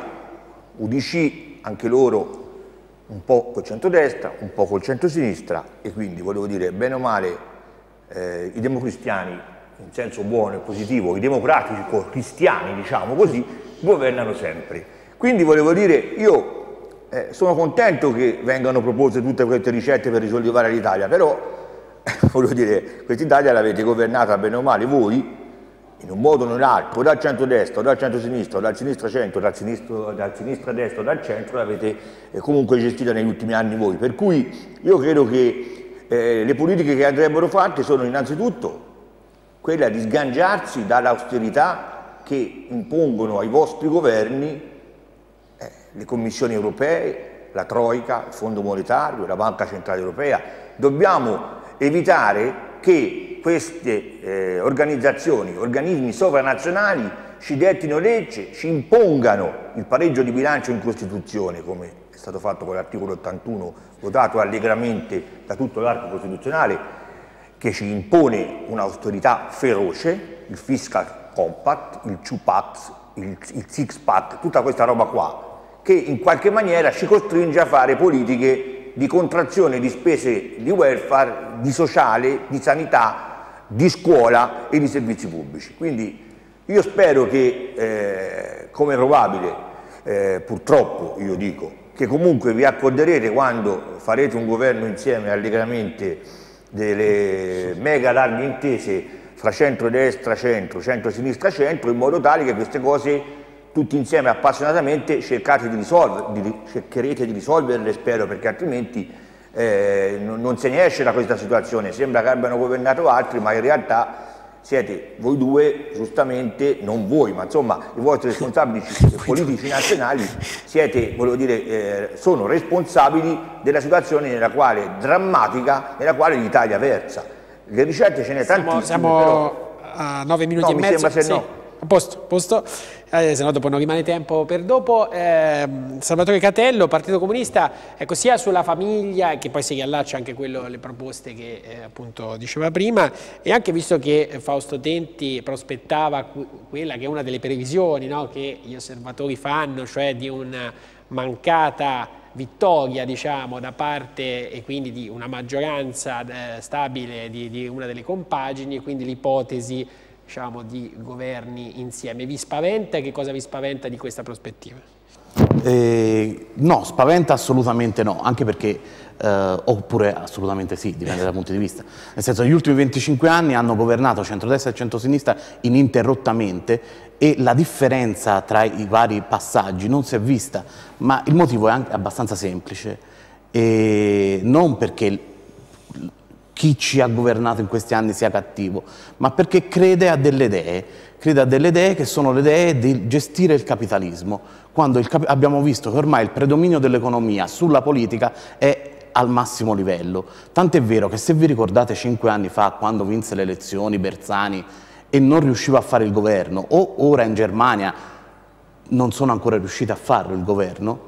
UDC, anche loro un po' col centro-destra, un po' col centro-sinistra e quindi volevo dire, bene o male, i democristiani, in senso buono e positivo, i democratico-cristiani, diciamo così, governano sempre. Quindi volevo dire, io sono contento che vengano proposte tutte queste ricette per risollevare l'Italia, però volevo dire, quest'Italia l'avete governata bene o male voi, in un modo o nell'altro, o dal centro-destra, o dal centro-sinistra, o dal sinistra-centro, dal sinistra-destra, o dal centro, l'avete comunque gestita negli ultimi anni voi. Per cui io credo che le politiche che andrebbero fatte sono innanzitutto quella di sgangiarsi dall'austerità che impongono ai vostri governi le commissioni europee, la Troica, il Fondo Monetario, la Banca Centrale Europea. Dobbiamo evitare che queste organizzazioni, organismi sovranazionali ci dettino legge, ci impongano il pareggio di bilancio in Costituzione, come è stato fatto con l'articolo 81, votato allegramente da tutto l'arco costituzionale, che ci impone un'austerità feroce, il Fiscal Compact, il Two-Pack, il Six-Pack, tutta questa roba qua, che in qualche maniera ci costringe a fare politiche di contrazione di spese di welfare, di sociale, di sanità, di scuola e di servizi pubblici. Quindi Io spero che, come probabile, purtroppo io dico, che comunque vi accorderete quando farete un governo insieme allegramente delle mega larghe intese fra centro-destra, centro, centro-sinistra, centro, in modo tale che queste cose tutti insieme appassionatamente cercherete di risolverle, spero, perché altrimenti non se ne esce da questa situazione. Sembra che abbiano governato altri, ma in realtà siete voi due, giustamente, non voi, ma insomma i vostri responsabili politici nazionali siete, volevo dire, sono responsabili della situazione drammatica nella quale l'Italia versa. Le ricette ce ne tantissime. Siamo però, a 9 minuti e mezzo. Sembra se sì. no. A posto, se no dopo non rimane tempo per dopo. Salvatore Catello, Partito Comunista, ecco, sia sulla famiglia, che poi si riallaccia anche le proposte che appunto diceva prima, e anche visto che Fausto Tenti prospettava quella che è una delle previsioni, no, che gli osservatori fanno, cioè di una mancata vittoria, diciamo, da parte e quindi di una maggioranza stabile di una delle compagini, quindi l'ipotesi, diciamo, di governi insieme. Vi spaventa? Che cosa vi spaventa di questa prospettiva? No, spaventa assolutamente no, anche perché, oppure assolutamente sì, dipende dai punti di vista. Nel senso, gli ultimi 25 anni hanno governato centrodestra e centrosinistra ininterrottamente e la differenza tra i vari passaggi non si è vista, ma il motivo è anche abbastanza semplice, e non perché chi ci ha governato in questi anni sia cattivo, ma perché crede a delle idee che sono le idee di gestire il capitalismo, quando abbiamo visto che ormai il predominio dell'economia sulla politica è al massimo livello. Tant'è vero che, se vi ricordate 5 anni fa, quando vinse le elezioni Bersani e non riusciva a fare il governo, o ora in Germania non sono ancora riusciti a farlo il governo,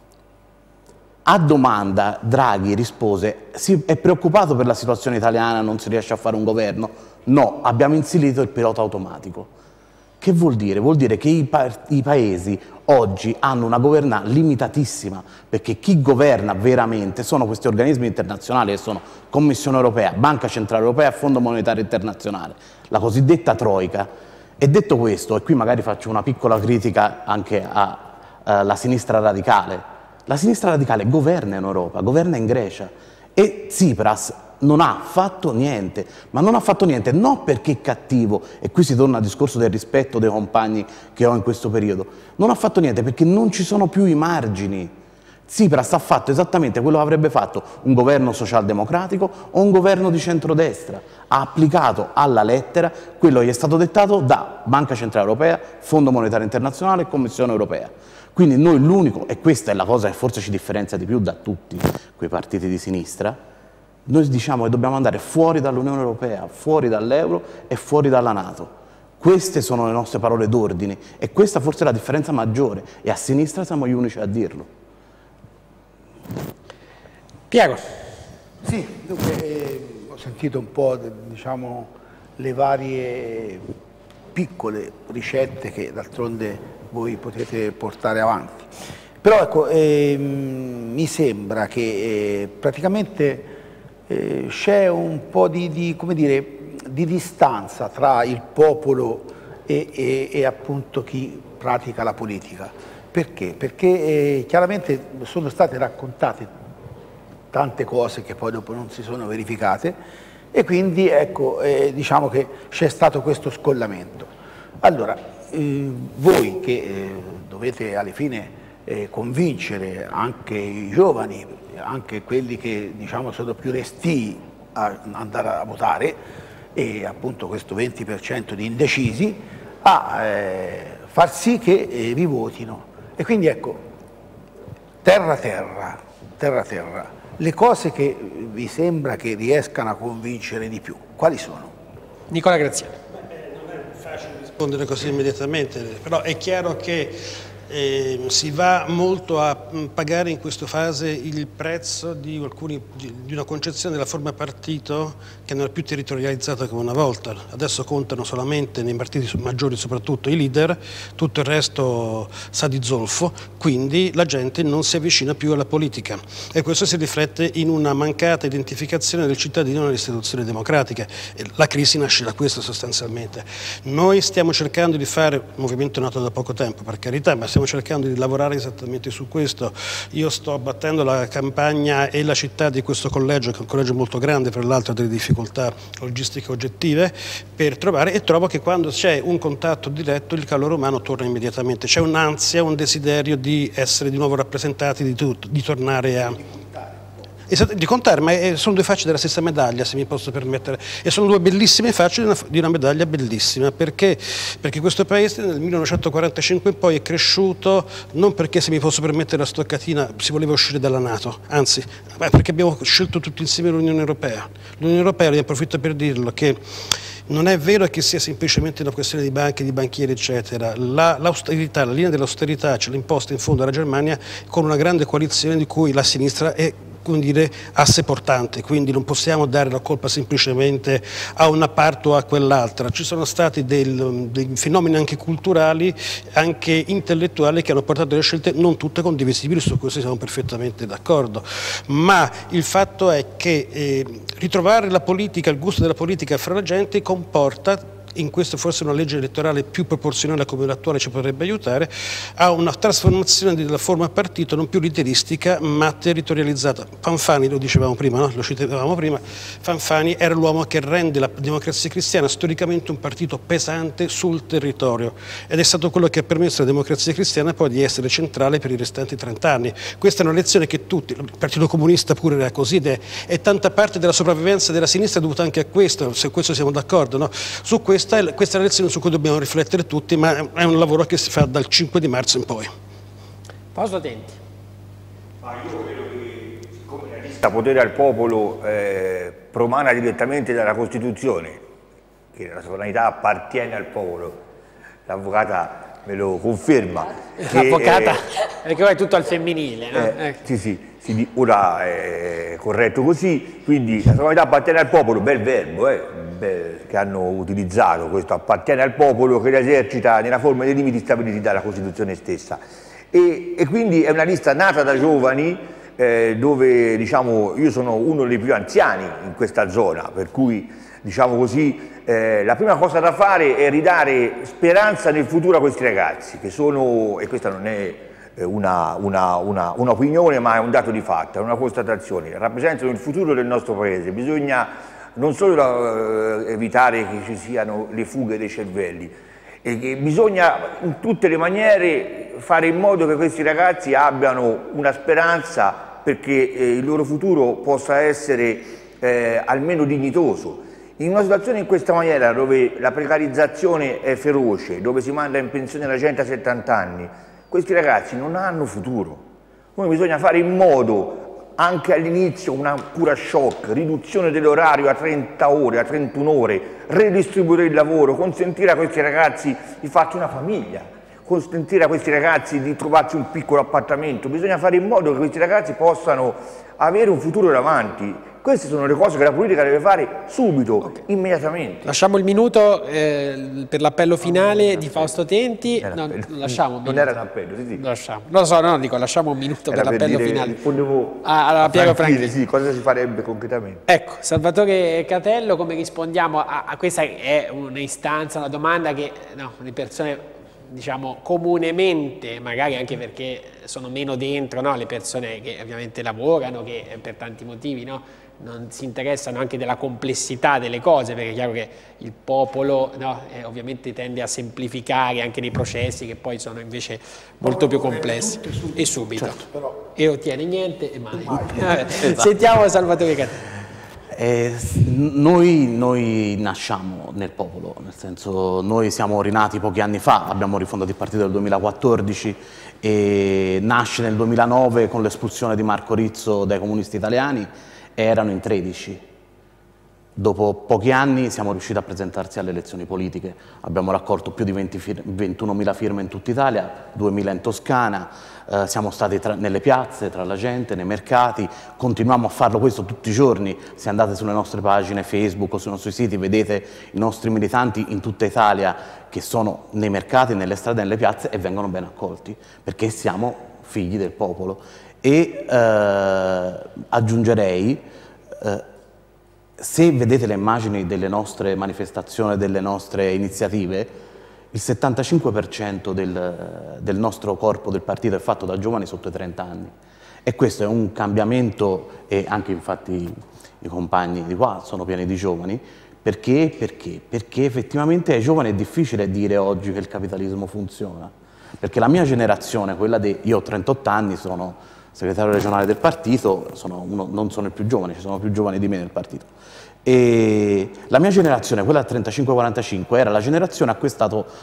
a domanda Draghi rispose: è preoccupato per la situazione italiana, non si riesce a fare un governo? No, abbiamo inserito il pilota automatico. Che vuol dire? Vuol dire che i paesi oggi hanno una governanza limitatissima, perché chi governa veramente sono questi organismi internazionali che sono Commissione Europea, Banca Centrale Europea, Fondo Monetario Internazionale, la cosiddetta Troika. E detto questo, e qui magari faccio una piccola critica anche alla sinistra radicale, la sinistra radicale governa in Europa, governa in Grecia, e Tsipras non ha fatto niente, ma non ha fatto niente non perché è cattivo, e qui si torna al discorso del rispetto dei compagni che ho in questo periodo, non ha fatto niente perché non ci sono più i margini. Tsipras ha fatto esattamente quello che avrebbe fatto un governo socialdemocratico o un governo di centrodestra, ha applicato alla lettera quello che gli è stato dettato da Banca Centrale Europea, Fondo Monetario Internazionale e Commissione Europea. Quindi noi l'unico, e questa è la cosa che forse ci differenzia di più da tutti quei partiti di sinistra, noi diciamo che dobbiamo andare fuori dall'Unione Europea, fuori dall'euro e fuori dalla NATO. Queste sono le nostre parole d'ordine e questa forse è la differenza maggiore, e a sinistra siamo gli unici a dirlo. Piero. Sì, dunque, ho sentito un po', diciamo, le varie piccole ricette che d'altronde voi potete portare avanti. Però ecco, mi sembra che praticamente c'è un po' come dire, di distanza tra il popolo e appunto chi pratica la politica. Perché? Perché chiaramente sono state raccontate tante cose che poi dopo non si sono verificate, e quindi ecco, diciamo che c'è stato questo scollamento. Allora, voi che dovete alla fine convincere anche i giovani, anche quelli che, diciamo, sono più restii a andare a votare, e appunto questo 20% di indecisi, a far sì che vi votino. E quindi ecco, terra terra, le cose che vi sembra che riescano a convincere di più, quali sono? Nicola Graziani. Non è facile rispondere così immediatamente, però è chiaro che si va molto a pagare in questa fase il prezzo di una concezione della forma partito che non è più territorializzata come una volta. Adesso contano solamente nei partiti maggiori soprattutto i leader, tutto il resto sa di zolfo, quindi la gente non si avvicina più alla politica e questo si riflette in una mancata identificazione del cittadino nelle istituzioni democratiche. La crisi nasce da questo sostanzialmente. Noi stiamo cercando di fare, un movimento nato da poco tempo per carità, ma stiamo cercando di lavorare esattamente su questo. Io sto battendo la campagna e la città di questo collegio, che è un collegio molto grande, tra l'altro ha delle difficoltà logistiche oggettive, per trovare, e trovo che quando c'è un contatto diretto il calore umano torna immediatamente. C'è un'ansia, un desiderio di essere di nuovo rappresentati, di tornare a... di contare, ma sono due facce della stessa medaglia, se mi posso permettere, e sono due bellissime facce di una medaglia bellissima, perché questo paese nel 1945 in poi è cresciuto non perché, se mi posso permettere la stoccatina, si voleva uscire dalla NATO, anzi, perché abbiamo scelto tutti insieme l'Unione Europea. L'Unione Europea, ne approfitto per dirlo, che non è vero che sia semplicemente una questione di banche, di banchieri, eccetera. L'austerità, la linea dell'austerità ce l'ha imposta in fondo alla Germania con una grande coalizione di cui la sinistra è, come dire, asse portante, quindi non possiamo dare la colpa semplicemente a una parte o a quell'altra. Ci sono stati dei fenomeni anche culturali, anche intellettuali, che hanno portato delle scelte non tutte condivisibili, su questo siamo perfettamente d'accordo, ma il fatto è che ritrovare la politica, il gusto della politica fra la gente comporta, in questo forse una legge elettorale più proporzionale come l'attuale ci potrebbe aiutare, a una trasformazione della forma partito non più lideristica ma territorializzata. Fanfani, lo dicevamo prima, no? Lo citavamo prima, Fanfani era l'uomo che rende la Democrazia Cristiana storicamente un partito pesante sul territorio ed è stato quello che ha permesso alla Democrazia Cristiana poi di essere centrale per i restanti 30 anni. Questa è una lezione che tutti, il Partito Comunista pure era così, e tanta parte della sopravvivenza della sinistra è dovuta anche a questo, su questo siamo d'accordo, no? Su questo questa è la lezione su cui dobbiamo riflettere tutti, ma è un lavoro che si fa dal 5 di marzo in poi. Fausto Tenti. Io credo che, siccome la lista Potere al Popolo promana direttamente dalla Costituzione, che la sovranità appartiene al popolo, l'avvocata me lo conferma. L'avvocata, perché ora è tutto al femminile, no? Sì, ora è corretto così, quindi la sovranità appartiene al popolo, bel verbo che hanno utilizzato, questo appartiene al popolo, che la esercita nella forma dei limiti stabiliti dalla Costituzione stessa. E quindi è una lista nata da giovani, dove diciamo, io sono uno dei più anziani in questa zona, per cui diciamo così, la prima cosa da fare è ridare speranza nel futuro a questi ragazzi, che sono, e questa non è un'opinione ma è un dato di fatto, è una constatazione, rappresentano il futuro del nostro paese. Bisogna non solo evitare che ci siano le fughe dei cervelli, bisogna in tutte le maniere fare in modo che questi ragazzi abbiano una speranza perché il loro futuro possa essere almeno dignitoso. In una situazione in questa maniera, dove la precarizzazione è feroce, dove si manda in pensione la gente a 70 anni, questi ragazzi non hanno futuro. Quindi bisogna fare in modo, anche all'inizio, una cura shock, riduzione dell'orario a 30 ore, a 31 ore, redistribuire il lavoro, consentire a questi ragazzi di farci una famiglia, consentire a questi ragazzi di trovarci un piccolo appartamento. Bisogna fare in modo che questi ragazzi possano avere un futuro davanti. Queste sono le cose che la politica deve fare subito, immediatamente. Lasciamo il minuto per l'appello finale di Fausto Tenti. Non era un appello, sì. Lasciamo. Non lo so, no, dico, lasciamo un minuto per l'appello finale. Rispondevo a Piero Franchini. Sì, cosa si farebbe concretamente? Ecco, Salvatore Catello, come rispondiamo a questa? È un'istanza, una domanda che le persone, diciamo, comunemente, magari anche perché sono meno dentro, no? Le persone che ovviamente lavorano, che per tanti motivi non si interessano anche della complessità delle cose, perché è chiaro che il popolo ovviamente tende a semplificare anche dei processi che poi sono invece molto più complessi. E subito. Certo. E ottiene niente e mai. Sentiamo Salvatore Catello. Noi nasciamo nel popolo, nel senso, noi siamo rinati pochi anni fa, abbiamo rifondato il partito nel 2014 e nasce nel 2009 con l'espulsione di Marco Rizzo dai comunisti italiani e erano in 13. Dopo pochi anni siamo riusciti a presentarsi alle elezioni politiche, abbiamo raccolto più di 21.000 firme in tutta Italia, 2.000 in Toscana, siamo stati nelle piazze, tra la gente, nei mercati, continuiamo a farlo questo tutti i giorni. Se andate sulle nostre pagine Facebook o sui nostri siti vedete i nostri militanti in tutta Italia che sono nei mercati, nelle strade, nelle piazze e vengono ben accolti, perché siamo figli del popolo. E aggiungerei, se vedete le immagini delle nostre manifestazioni, delle nostre iniziative, il 75% del nostro corpo del partito è fatto da giovani sotto i 30 anni. E questo è un cambiamento, e anche infatti i compagni di qua sono pieni di giovani. Perché? Perché effettivamente ai giovani è difficile dire oggi che il capitalismo funziona. Perché la mia generazione, io ho 38 anni, sono segretario regionale del partito, non sono il più giovane, ci sono più giovani di me nel partito. E la mia generazione, quella del 35-45, era la generazione a cui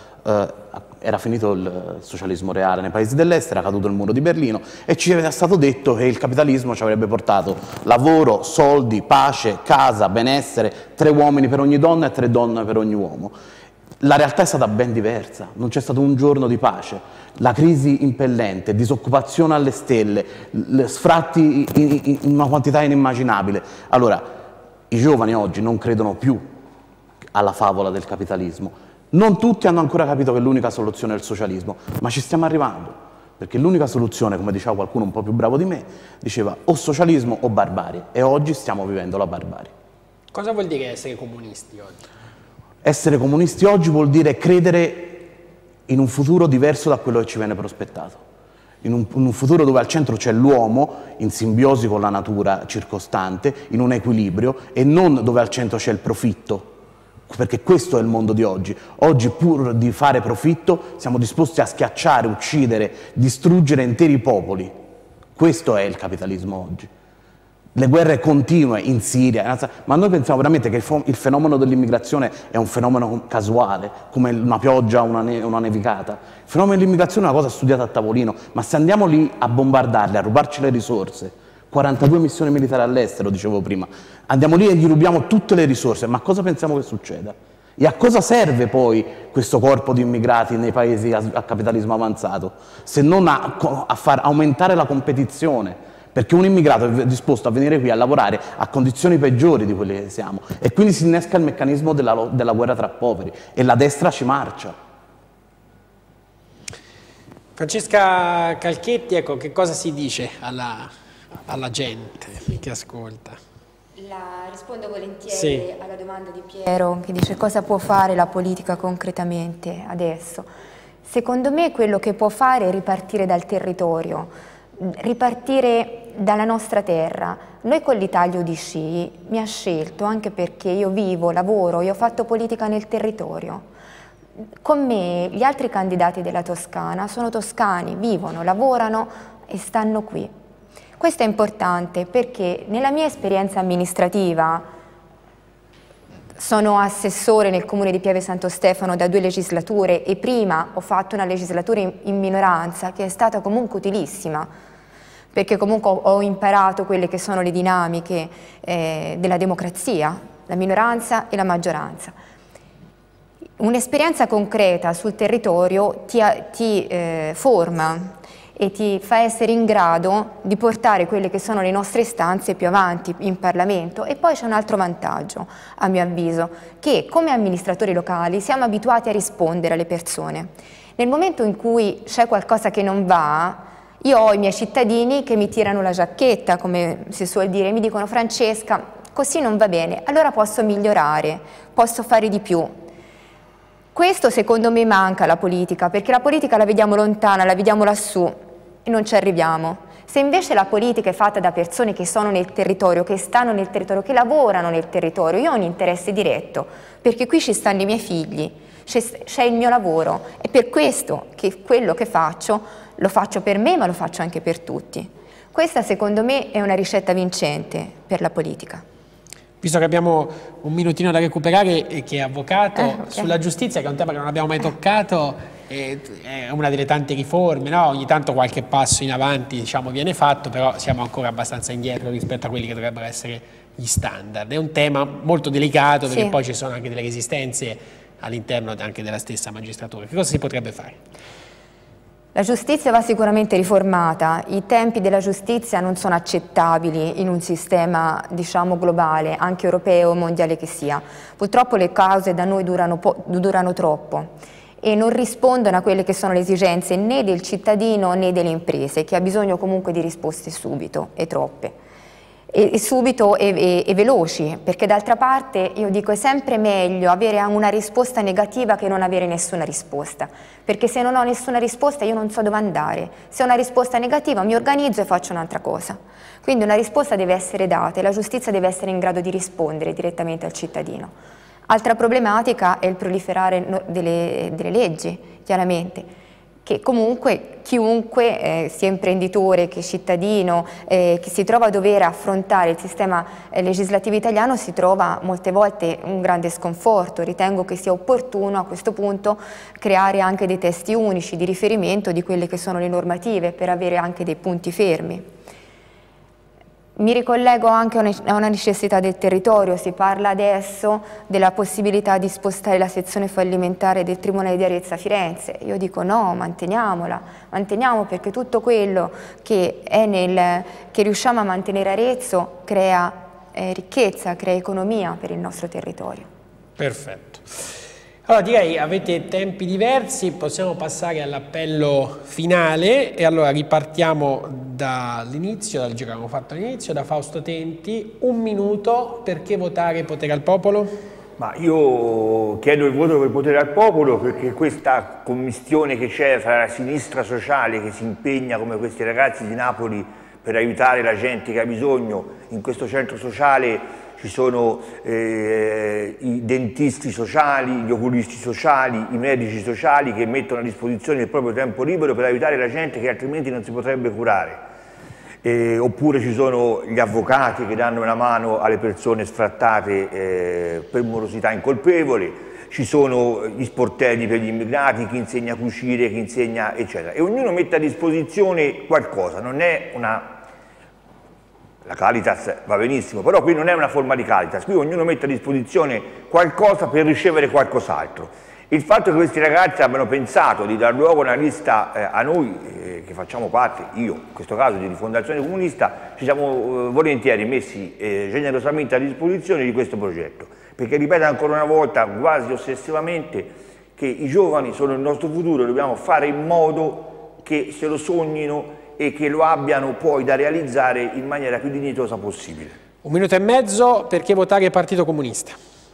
era finito il socialismo reale nei paesi dell'est, era caduto il muro di Berlino e ci era stato detto che il capitalismo ci avrebbe portato lavoro, soldi, pace, casa, benessere, 3 uomini per ogni donna e 3 donne per ogni uomo. La realtà è stata ben diversa, non c'è stato un giorno di pace, la crisi impellente, disoccupazione alle stelle, sfratti in una quantità inimmaginabile. Allora, i giovani oggi non credono più alla favola del capitalismo. Non tutti hanno ancora capito che l'unica soluzione è il socialismo, ma ci stiamo arrivando, perché l'unica soluzione, come diceva qualcuno un po' più bravo di me, diceva o socialismo o barbarie, e oggi stiamo vivendo la barbarie. Cosa vuol dire essere comunisti oggi? Essere comunisti oggi vuol dire credere in un futuro diverso da quello che ci viene prospettato. In un futuro dove al centro c'è l'uomo, in simbiosi con la natura circostante, in un equilibrio, e non dove al centro c'è il profitto, perché questo è il mondo di oggi. Oggi, pur di fare profitto, siamo disposti a schiacciare, uccidere, distruggere interi popoli. Questo è il capitalismo oggi. Le guerre continue in Siria, ma noi pensiamo veramente che il fenomeno dell'immigrazione è un fenomeno casuale, come una pioggia o una nevicata. Il fenomeno dell'immigrazione è una cosa studiata a tavolino, ma se andiamo lì a bombardarli, a rubarci le risorse, 42 missioni militari all'estero, dicevo prima, andiamo lì e gli rubiamo tutte le risorse, ma cosa pensiamo che succeda? E a cosa serve poi questo corpo di immigrati nei paesi a capitalismo avanzato? Se non a far aumentare la competizione, perché un immigrato è disposto a venire qui a lavorare a condizioni peggiori di quelle che siamo, e quindi si innesca il meccanismo della guerra tra poveri, e la destra ci marcia. Francesca Calchetti, ecco, che cosa si dice alla gente che ascolta? Rispondo volentieri sì. alla domanda di Piero, che dice cosa può fare la politica concretamente adesso. Secondo me quello che può fare è ripartire dal territorio, ripartire dalla nostra terra. Noi con l'Italia UDC mi ha scelto anche perché io vivo, lavoro, io ho fatto politica nel territorio. Con me gli altri candidati della Toscana sono toscani, vivono, lavorano e stanno qui. Questo è importante perché nella mia esperienza amministrativa sono assessore nel comune di Pieve Santo Stefano da 2 legislature e prima ho fatto una legislatura in minoranza che è stata comunque utilissima, perché comunque ho imparato quelle che sono le dinamiche della democrazia, la minoranza e la maggioranza. Un'esperienza concreta sul territorio ti forma e ti fa essere in grado di portare quelle che sono le nostre istanze più avanti in Parlamento. E poi c'è un altro vantaggio, a mio avviso, che come amministratori locali siamo abituati a rispondere alle persone. Nel momento in cui c'è qualcosa che non va, io ho i miei cittadini che mi tirano la giacchetta, come si suol dire, mi dicono Francesca, così non va bene, allora posso migliorare, posso fare di più. Questo secondo me manca alla politica, perché la politica la vediamo lontana, la vediamo lassù e non ci arriviamo. Se invece la politica è fatta da persone che sono nel territorio, che stanno nel territorio, che lavorano nel territorio, io ho un interesse diretto, perché qui ci stanno i miei figli, c'è il mio lavoro, e per questo che quello che faccio lo faccio per me ma lo faccio anche per tutti. Questa secondo me è una ricetta vincente per la politica. Visto che abbiamo un minutino da recuperare e che è avvocato, okay. Sulla giustizia, che è un tema che non abbiamo mai toccato, è una delle tante riforme, no? Ogni tanto qualche passo in avanti, diciamo, viene fatto, però siamo ancora abbastanza indietro rispetto a quelli che dovrebbero essere gli standard? È un tema molto delicato perché Sì. poi ci sono anche delle resistenze all'interno anche della stessa magistratura. Che cosa si potrebbe fare? La giustizia va sicuramente riformata, i tempi della giustizia non sono accettabili in un sistema, diciamo, globale, anche europeo o mondiale che sia. Purtroppo le cause da noi durano troppo e non rispondono a quelle che sono le esigenze né del cittadino né delle imprese, che ha bisogno comunque di risposte subito e troppe. Subito e veloci, perché d'altra parte io dico è sempre meglio avere una risposta negativa che non avere nessuna risposta, perché se non ho nessuna risposta io non so dove andare, se ho una risposta negativa mi organizzo e faccio un'altra cosa. Quindi una risposta deve essere data e la giustizia deve essere in grado di rispondere direttamente al cittadino. Altra problematica è il proliferare delle leggi, chiaramente, che comunque chiunque, sia imprenditore che cittadino, che si trova a dover affrontare il sistema legislativo italiano si trova molte volte un grande sconforto. Ritengo che sia opportuno a questo punto creare anche dei testi unici di riferimento di quelle che sono le normative per avere anche dei punti fermi. Mi ricollego anche a una necessità del territorio, si parla adesso della possibilità di spostare la sezione fallimentare del Tribunale di Arezzo a Firenze. Io dico no, manteniamola, manteniamo perché tutto quello che riusciamo a mantenere a Arezzo crea ricchezza, crea economia per il nostro territorio. Perfetto. Allora direi avete tempi diversi, possiamo passare all'appello finale e allora ripartiamo dall'inizio, dal giro che abbiamo fatto all'inizio, da Fausto Tenti. 1 minuto, perché votare potere al popolo? Ma io chiedo il voto per potere al popolo perché questa commistione che c'è fra la sinistra sociale che si impegna come questi ragazzi di Napoli per aiutare la gente che ha bisogno, in questo centro sociale ci sono i dentisti sociali, gli oculisti sociali, i medici sociali che mettono a disposizione il proprio tempo libero per aiutare la gente che altrimenti non si potrebbe curare. Oppure ci sono gli avvocati che danno una mano alle persone sfrattate per morosità incolpevoli, ci sono gli sportelli per gli immigrati, chi insegna a cucire, chi insegna eccetera. E ognuno mette a disposizione qualcosa, non è una... La Caritas va benissimo, però qui non è una forma di Caritas, qui ognuno mette a disposizione qualcosa per ricevere qualcos'altro. Il fatto che questi ragazzi abbiano pensato di dar luogo a una lista a noi, che facciamo parte, io in questo caso di Rifondazione Comunista, ci siamo volentieri messi generosamente a disposizione di questo progetto, perché ripeto ancora una volta, quasi ossessivamente, che i giovani sono il nostro futuro, dobbiamo fare in modo che se lo sognino e che lo abbiano poi da realizzare in maniera più dignitosa possibile. 1 minuto e mezzo, perché votare il Partito Comunista?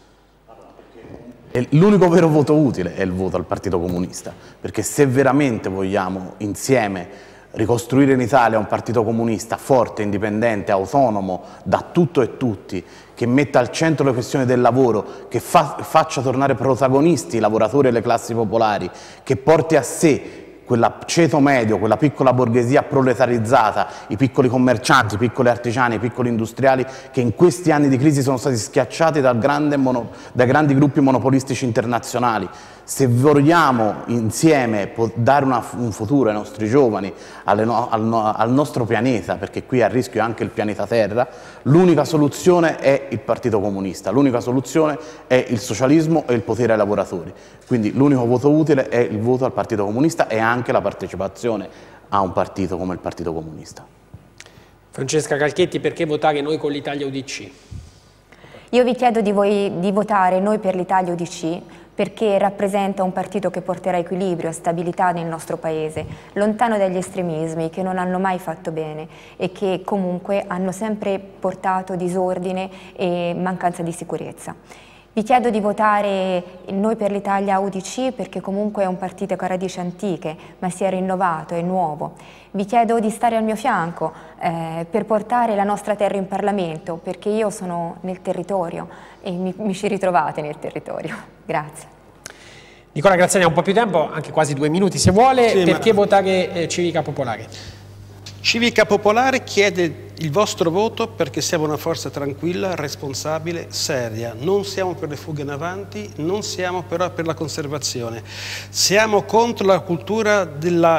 L'unico vero voto utile è il voto al Partito Comunista, perché se veramente vogliamo insieme ricostruire in Italia un Partito Comunista forte, indipendente, autonomo da tutto e tutti, che metta al centro le questioni del lavoro, che faccia tornare protagonisti i lavoratori e le classi popolari, che porti a sé quella ceto medio, quella piccola borghesia proletarizzata, i piccoli commercianti, i piccoli artigiani, i piccoli industriali che in questi anni di crisi sono stati schiacciati dai grandi gruppi monopolistici internazionali. Se vogliamo insieme dare un futuro ai nostri giovani, al nostro pianeta, perché qui è a rischio anche il pianeta Terra, l'unica soluzione è il Partito Comunista, l'unica soluzione è il socialismo e il potere ai lavoratori. Quindi l'unico voto utile è il voto al Partito Comunista e anche la partecipazione a un partito come il Partito Comunista. Francesca Calchetti, perché votare Noi con l'Italia UDC? Io vi chiedo di votare Noi per l'Italia UDC perché rappresenta un partito che porterà equilibrio e stabilità nel nostro Paese, lontano dagli estremismi che non hanno mai fatto bene e che comunque hanno sempre portato disordine e mancanza di sicurezza. Vi chiedo di votare Noi per l'Italia UDC perché comunque è un partito che ha radici antiche, ma si è rinnovato, è nuovo. Vi chiedo di stare al mio fianco per portare la nostra terra in Parlamento, perché io sono nel territorio e mi ci ritrovate nel territorio. Grazie. Nicola Graziani ha un po' più tempo, anche quasi 2 minuti se vuole, Sì, perché votare Civica Popolare? Civica Popolare chiede il vostro voto perché siamo una forza tranquilla, responsabile, seria. Non siamo per le fughe in avanti, non siamo però per la conservazione. Siamo contro la cultura della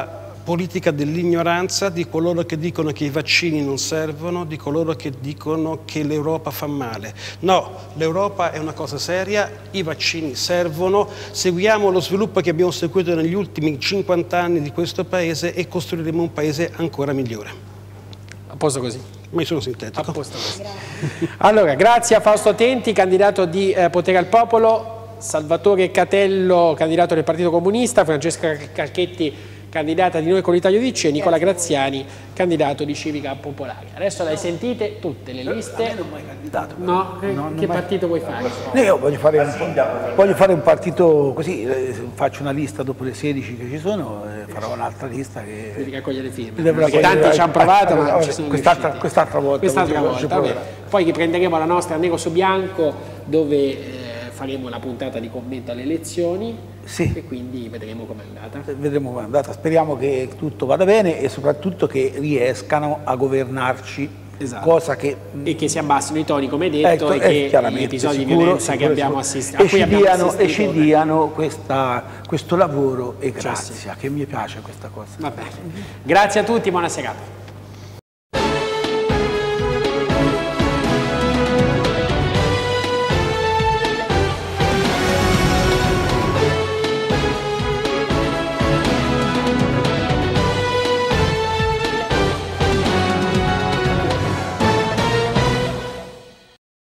politica dell'ignoranza di coloro che dicono che i vaccini non servono, di coloro che dicono che l'Europa fa male. No, l'Europa è una cosa seria, i vaccini servono, seguiamo lo sviluppo che abbiamo seguito negli ultimi 50 anni di questo Paese e costruiremo un Paese ancora migliore. A posto così. Ma io sono sintetico. A posto così. Allora, grazie a Fausto Tenti, candidato di Potere al Popolo, Salvatore Catello, candidato del Partito Comunista, Francesca Carchetti, candidata di Noi con l'Italia UDC, e Nicola Graziani, candidato di Civica Popolare. Adesso le sentite tutte le liste. Non ho mai candidato. No? Che partito vuoi fare? Io voglio fare un partito così, faccio una lista dopo le 16 che ci sono, farò un'altra lista che... Devi raccogliere firme. Perché tanti ci hanno provato, ma non ci sono quest'altra volta. Quest'altra volta, poi riprenderemo la nostra nero su bianco, dove faremo la puntata di commento alle elezioni, sì, e quindi vedremo com'è andata. Vedremo com'è andata, speriamo che tutto vada bene e soprattutto che riescano a governarci, esatto, cosa che... e che si abbassino i toni, come detto, e che gli episodi di violenza che abbiamo assistito, e ci diano questo lavoro e grazia, che mi piace questa cosa. Va bene. Grazie a tutti, buona serata.